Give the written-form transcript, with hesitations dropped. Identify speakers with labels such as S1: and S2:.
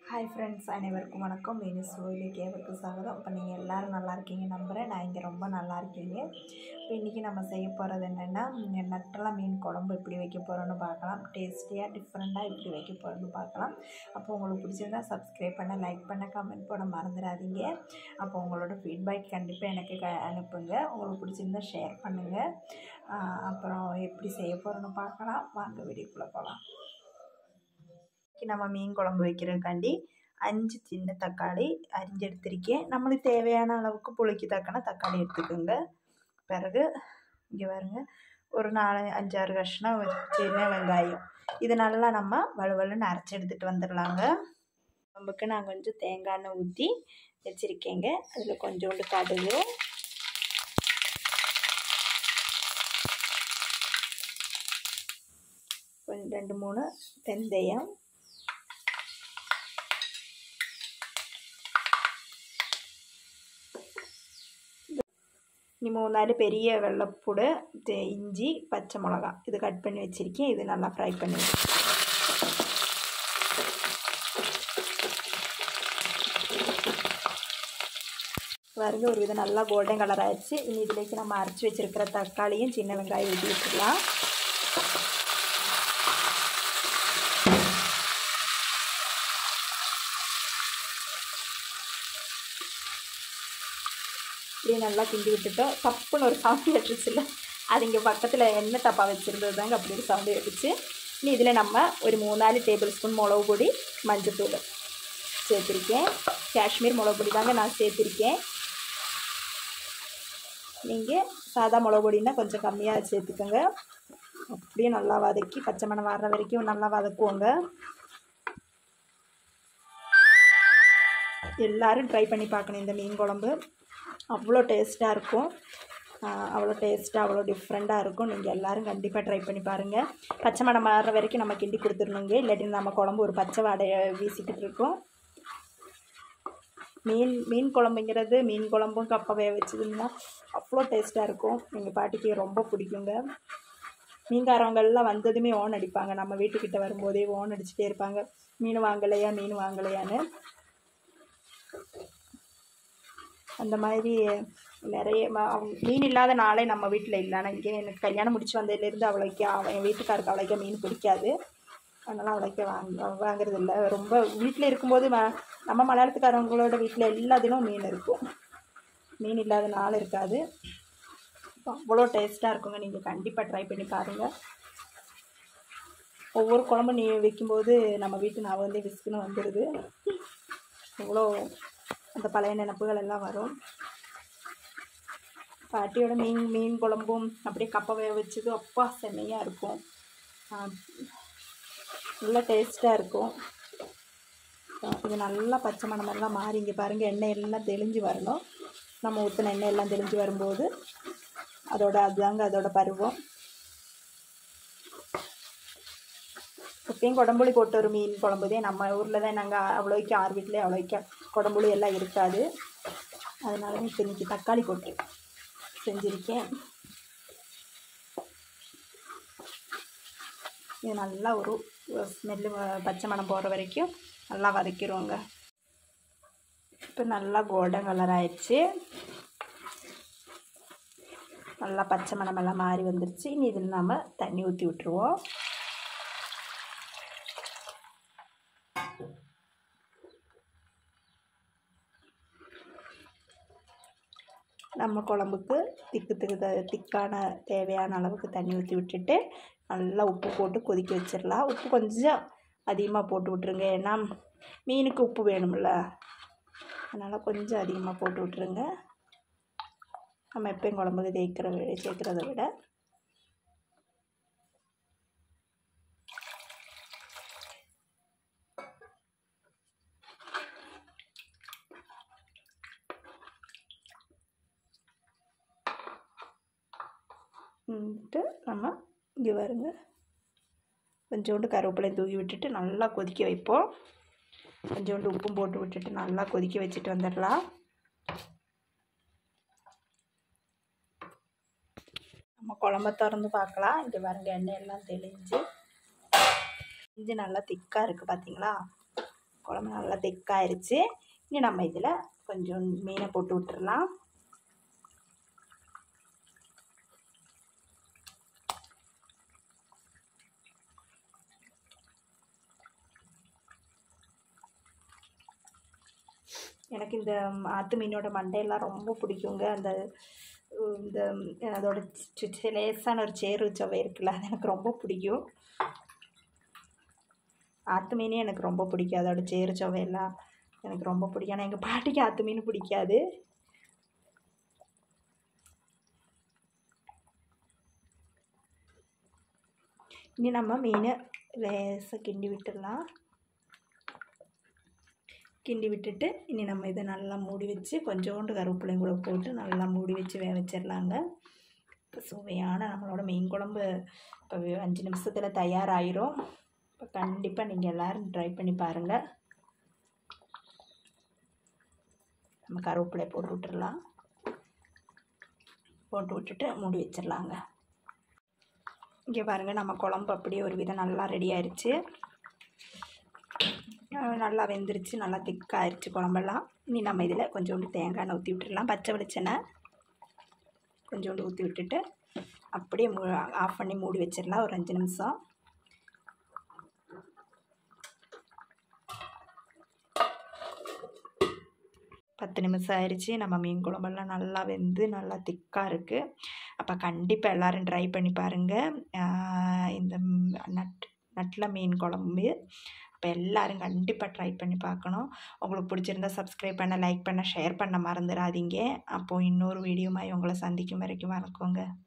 S1: Hi friends, அனைவருக்கும் வணக்கம். வேணிஸ் கோயிலுக்கு கேவருக்கு சாகதம். இப்போ நீங்கள் எல்லோரும் நல்லா இருக்கீங்க நம்புகிறேன். நான் இங்கே ரொம்ப நல்லா இருக்கீங்க. இப்போ இன்றைக்கி நம்ம செய்ய போகிறது என்னென்னா, நட்டலா மீன் குழம்பு எப்படி வைக்க போகிறோன்னு பார்க்கலாம். டேஸ்டியாக டிஃப்ரெண்ட்டாக எப்படி வைக்க போகிறோன்னு பார்க்கலாம். அப்போ உங்களுக்கு பிடிச்சிருந்தா சப்ஸ்கிரைப் பண்ண, லைக் பண்ண, கமெண்ட் போட மறந்துடாதீங்க. அப்போ உங்களோட ஃபீட்பேக் கண்டிப்பாக எனக்கு அனுப்புங்க. உங்களுக்கு பிடிச்சிருந்தா ஷேர் பண்ணுங்கள். அப்புறம் எப்படி செய்ய போகிறோன்னு பார்க்கலாம். வாங்க வீடியோக்குள்ளே போகலாம். நம்ம மீன் குழம்பு வைக்கிறதுக்காண்டி 5 சின்ன தக்காளி அரிஞ்சு எடுத்திருக்கேன். நம்மளுக்கு தேவையான அளவுக்கு புளிக்கு தக்கன தக்காளி எடுத்துக்கோங்க. பிறகு இங்கே பாருங்க, ஒரு 4-5-6 கஷ்ணம் சின்ன வெங்காயம். இது நல்லா நம்ம வலுவலுன்னு அரைச்சி எடுத்துகிட்டு வந்துடலாங்க. குழம்புக்கு நான் கொஞ்சம் தேங்காய் எண்ணெய் ஊற்றி வச்சுருக்கேங்க. அதில் கொஞ்சோண்டு கடுகு, கொஞ்சம் 2-3 வெந்தயம், இன்னும் 3-4 பெரிய வெள்ளைப்பூடு, இஞ்சி, பச்சை மிளகா இது கட் பண்ணி வச்சுருக்கேன். இது நல்லா ஃப்ரை பண்ணி பாருங்க. ஒரு விதம் நல்லா கோல்டன் கலர் ஆயிடுச்சு. இனி இதுலேக்கு நம்ம அரைச்சி வச்சுருக்கிற தக்காளியும் சின்ன வெங்காயம் ஊற்றி வச்சுக்கலாம். இப்படியே நல்லா கிண்டி விட்டுட்டோம். தப்புன்னு ஒரு சவுண்டு வெட்டுருச்சு இல்லை, அது இங்கே பக்கத்தில் எண்ணெய் டப்பா வச்சுருந்தது தாங்க அப்படி ஒரு சவுண்டு வெட்டுச்சு. இனி இதில் நம்ம ஒரு 3-4 டேபிள் ஸ்பூன் மிளகு பொடி, மஞ்சத்தூள் சேர்த்துருக்கேன். காஷ்மீர் மிளகு பொடி தாங்க நான் சேர்த்துருக்கேன். நீங்கள் சாதா மிளகு பொடின்னா கொஞ்சம் கம்மியாக சேர்த்துக்கோங்க. அப்படியே நல்லா வதக்கி பச்சை மணம் வர்ற வரைக்கும் நல்லா வதக்குவோங்க. எல்லோரும் ட்ரை பண்ணி பார்க்கணும். இந்த மீன் குழம்பு அவ்வளோ டேஸ்ட்டாக இருக்கும். அவ்வளோ டிஃப்ரெண்ட்டாக இருக்கும். நீங்கள் எல்லோரும் கண்டிப்பாக ட்ரை பண்ணி பாருங்கள். பச்சை மணம் மாறுற வரைக்கும் நம்ம கிண்டி கொடுத்துடணுங்க. இல்லாட்டி நம்ம குழம்பு ஒரு பச்சை வாடையை வீசிக்கிட்டு இருக்கும். மீன் குழம்புங்கிறது, மீன் குழம்பும் கப்பை வேக வச்சதுன்னா அவ்வளோ டேஸ்ட்டாக இருக்கும். எங்கள் பாட்டிக்கு ரொம்ப பிடிக்குங்க. மீன்காரவங்கெல்லாம் வந்ததுமே ஓன் அடிப்பாங்க. நம்ம வீட்டுக்கிட்ட வரும்போதே ஓன் அடிச்சுட்டே இருப்பாங்க, மீன் வாங்கலையான்னு. அந்த மாதிரி நிறைய மீன் இல்லாத நாளே நம்ம வீட்டில் இல்லை. ஆனால் இங்கே எனக்கு கல்யாணம் முடிச்சு வந்ததுலேருந்து அவ்வளோக்கா என் வீட்டுக்காருக்கு அவ்வளோக்கா மீன் பிடிக்காது. அதனால் அவ்வளோக்கா வாங்குறது இல்லை. ரொம்ப வீட்டில் இருக்கும்போது நம்ம மலையாளத்துக்காரவங்களோட வீட்டில் எல்லா தினமும் மீன் இருக்கும். மீன் இல்லாத நாள் இருக்காது. அவ்வளோ டேஸ்ட்டாக இருக்குங்க. நீங்கள் கண்டிப்பாக ட்ரை பண்ணி பாருங்கள். ஒவ்வொரு குழம்பு வைக்கும்போது நம்ம வீட்டு நான் வந்து விஸ்குன்னு வந்துடுது. அவ்வளோ அந்த பழைய நினப்புகள் எல்லாம் வரும். பாட்டியோட மீன் குழம்பும் அப்படியே கப்பை வேக வச்சது அப்பா செம்மையாக இருக்கும். நல்லா டேஸ்ட்டாக இருக்கும். இது நல்லா பச்சை மணமெல்லாம் மாறி இங்கே பாருங்கள், எண்ணெய் எல்லாம் தெளிஞ்சு வரணும். நம்ம ஊற்றின எண்ணெய் எல்லாம் தெளிஞ்சு வரும்போது அதுதாங்க அதோட பருவம். எப்பயும் குடம்புளி போட்டு ஒரு மீன் குழம்புதே. நம்ம ஊரில் தான் நாங்கள் அவ்வளோக்கு யார் வீட்டிலே அவ்வளோக்கா குடம்புளி எல்லாம் இருக்காது. அதனால தான் இப்போ இன்றைக்கி தக்காளி போட்டு செஞ்சுருக்கேன். இது நல்லா ஒரு ஸ்மெல்லு பச்சை மணம் போகிற வரைக்கும் நல்லா வதக்கிடுவோங்க. இப்போ நல்லா கோல்டன் கலர் ஆயிடுச்சு. நல்லா பச்சை மணமெல்லாம் மாறி வந்துடுச்சு. இனி இதில் நம்ம தண்ணி ஊற்றி விட்டுருவோம். நம்ம குழம்புக்கு திக்கான தேவையான அளவுக்கு தண்ணி ஊற்றி விட்டுட்டு நல்லா உப்பு போட்டு கொதிக்க வச்சிடலாம். உப்பு கொஞ்சம் அதிகமாக போட்டு விட்ருங்க. ஏன்னா மீனுக்கு உப்பு வேணும்ல, அதனால் கொஞ்சம் அதிகமாக போட்டு விட்ருங்க. நம்ம எப்பயும் குழம்புக்கு சேர்க்குறத விட. நம்ம இங்கே வருங்க, கொஞ்சோண்டு கருவேப்பிலையும் தூக்கி விட்டுட்டு நல்லா கொதிக்க வைப்போம். கொஞ்சோண்டு உப்பும் போட்டு விட்டுட்டு நல்லா கொதிக்க வச்சுட்டு வந்துடலாம். நம்ம குழம்ப திறந்து பார்க்கலாம். இங்கே பாருங்க, எண்ணெய் எல்லாம் தெளிஞ்சு நல்லா திக்காக இருக்குது பார்த்தீங்களா? குழம்பு நல்லா திக்காயிருச்சு. இனி நம்ம இதில் கொஞ்சம் மீனை போட்டு விட்டுறலாம். எனக்கு இந்த ஆற்று மீனோட மண்டையெல்லாம் ரொம்ப பிடிக்குங்க. அந்த இந்த அதோட லேசான ஒரு சேறு சுவை இருக்குல்ல, அது எனக்கு ரொம்ப பிடிக்கும். ஆற்று மீனே எனக்கு ரொம்ப பிடிக்கும். அதோட சேறு சுவையெல்லாம் எனக்கு ரொம்ப பிடிக்கும். ஆனால் எங்கள் பாட்டிக்கு ஆற்று மீன் பிடிக்காது. இனி நம்ம மீனை லேசாக கிண்டி விட்டுடலாம். கிண்டி விட்டுட்டு இனி நம்ம இதை நல்லா மூடி வச்சு கொஞ்சோண்டு கருவேப்பிலையும் கூட போட்டு நல்லா மூடி வச்சு வேக வச்சிடலாங்க. இப்போ சுவையான நம்மளோட மீன் குழம்பு இப்போ 5 நிமிஷத்தில் தயாராகிரும். இப்போ கண்டிப்பாக நீங்கள் எல்லோரும் ட்ரை பண்ணி பாருங்கள். நம்ம கருவேப்பிலை போட்டு விட்டுடலாம். போட்டு விட்டுட்டு மூடி வச்சிடலாங்க. இங்கே பாருங்கள், நம்ம குழம்பு அப்படியே ஒரு விதம் நல்லா ரெடி ஆயிடுச்சு. நல்லா வெந்துருச்சு, நல்லா திக்காயிருச்சு குழம்பெல்லாம். இனி நம்ம இதில் கொஞ்சோண்டு தேங்காய் எண்ணெய் ஊற்றி விட்டுடலாம். பச்சை வெளிச்செண்ணெய் கொஞ்சோண்டு ஊற்றி விட்டுட்டு அப்படியே ஆஃப் பண்ணி மூடி வச்சிடலாம் ஒரு 5 நிமிஷம். பத்து நிமிஷம் ஆயிடுச்சு. நம்ம மீன் குழம்பெல்லாம் நல்லா வெந்து நல்லா திக்காக இருக்குது. அப்போ கண்டிப்பாக எல்லோரும் ட்ரை பண்ணி பாருங்கள் இந்த நட்டில் மீன் குழம்பு. அப்போ எல்லோரும் கண்டிப்பாக ட்ரை பண்ணி பார்க்கணும். உங்களுக்கு பிடிச்சிருந்தா சப்ஸ்கிரைப் பண்ண, லைக் பண்ண, ஷேர் பண்ண மறந்துடாதீங்க. அப்போது இன்னொரு வீடியோமாய் உங்களை சந்திக்கும் வரைக்கும் வணக்கங்க.